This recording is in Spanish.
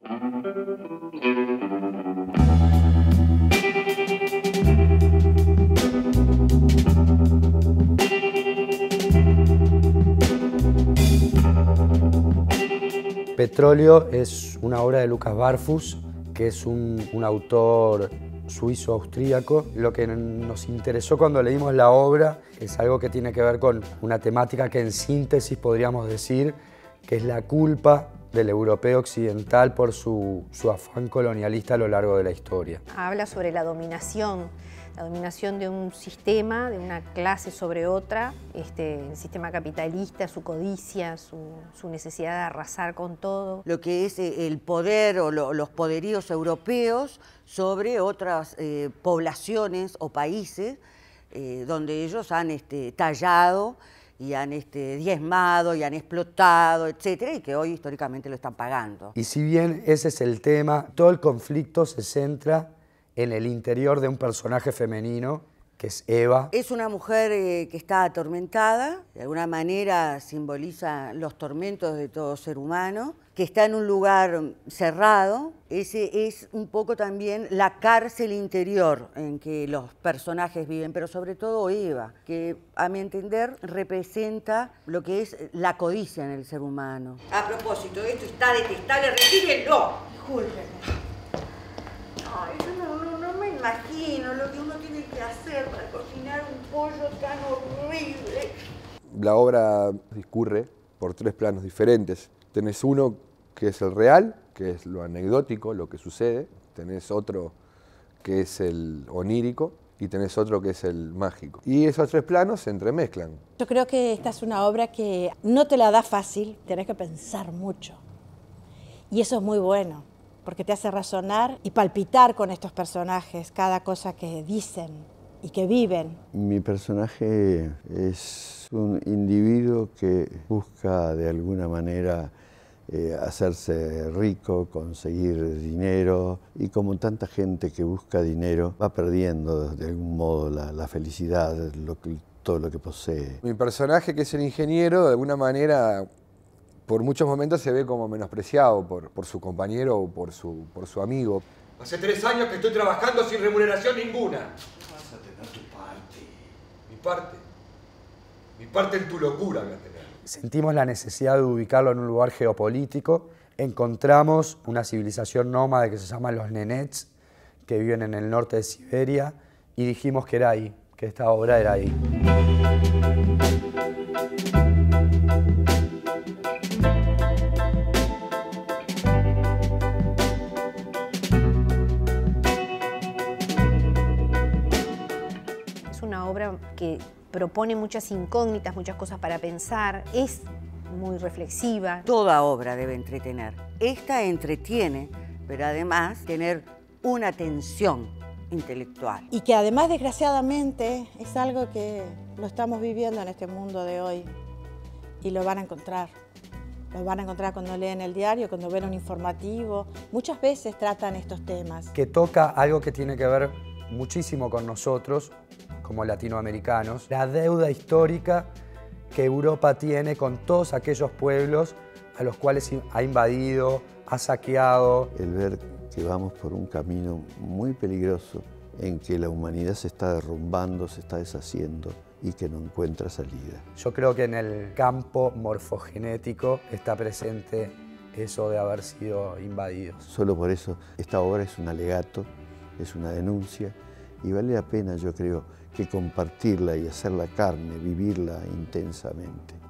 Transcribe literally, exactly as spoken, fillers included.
Petróleo es una obra de Lucas Barfus, que es un, un autor suizo-austríaco. Lo que nos interesó cuando leímos la obra es algo que tiene que ver con una temática que en síntesis podríamos decir que es la culpa del europeo occidental por su, su afán colonialista a lo largo de la historia. Habla sobre la dominación, la dominación de un sistema, de una clase sobre otra, este, el sistema capitalista, su codicia, su, su necesidad de arrasar con todo. Lo que es el poder o lo, los poderíos europeos sobre otras eh, poblaciones o países eh, donde ellos han este, tallado y han este, diezmado y han explotado, etcétera, y que hoy históricamente lo están pagando. Y si bien ese es el tema, todo el conflicto se centra en el interior de un personaje femenino, que es Eva. Es una mujer eh, que está atormentada, de alguna manera simboliza los tormentos de todo ser humano, que está en un lugar cerrado. Ese es un poco también la cárcel interior en que los personajes viven, pero sobre todo Eva, que a mi entender representa lo que es la codicia en el ser humano. A propósito, esto está detestable, retírenlo. Discúlpenme. Ay, yo no, no, no me imagino lo que uno tiene que hacer para cocinar un pollo tan horrible. La obra discurre por tres planos diferentes. Tenés uno que es el real, que es lo anecdótico, lo que sucede. Tenés otro que es el onírico y tenés otro que es el mágico. Y esos tres planos se entremezclan. Yo creo que esta es una obra que no te la da fácil, tenés que pensar mucho. Y eso es muy bueno, porque te hace razonar y palpitar con estos personajes, cada cosa que dicen y que viven. Mi personaje es un individuo que busca de alguna manera eh, hacerse rico, conseguir dinero, y como tanta gente que busca dinero va perdiendo de algún modo la, la felicidad, lo que, todo lo que posee. Mi personaje, que es el ingeniero, de alguna manera por muchos momentos se ve como menospreciado por, por su compañero o por su, por su amigo. Hace tres años que estoy trabajando sin remuneración ninguna. Vas a tener tu parte. ¿Mi parte? Mi parte en tu locura voy a tener. Sentimos la necesidad de ubicarlo en un lugar geopolítico. Encontramos una civilización nómada que se llama los Nenets, que viven en el norte de Siberia, y dijimos que era ahí, que esta obra era ahí. Una obra que propone muchas incógnitas, muchas cosas para pensar, es muy reflexiva. Toda obra debe entretener. Esta entretiene, pero además tener una tensión intelectual. Y que además, desgraciadamente, es algo que lo estamos viviendo en este mundo de hoy. Y lo van a encontrar. Lo van a encontrar cuando leen el diario, cuando ven un informativo. Muchas veces tratan estos temas. Que toca algo que tiene que ver muchísimo con nosotros, como latinoamericanos, la deuda histórica que Europa tiene con todos aquellos pueblos a los cuales ha invadido, ha saqueado. El ver que vamos por un camino muy peligroso en que la humanidad se está derrumbando, se está deshaciendo y que no encuentra salida. Yo creo que en el campo morfogenético está presente eso de haber sido invadidos. Solo por eso esta obra es un alegato, es una denuncia, y vale la pena, yo creo, que compartirla y hacerla carne, vivirla intensamente.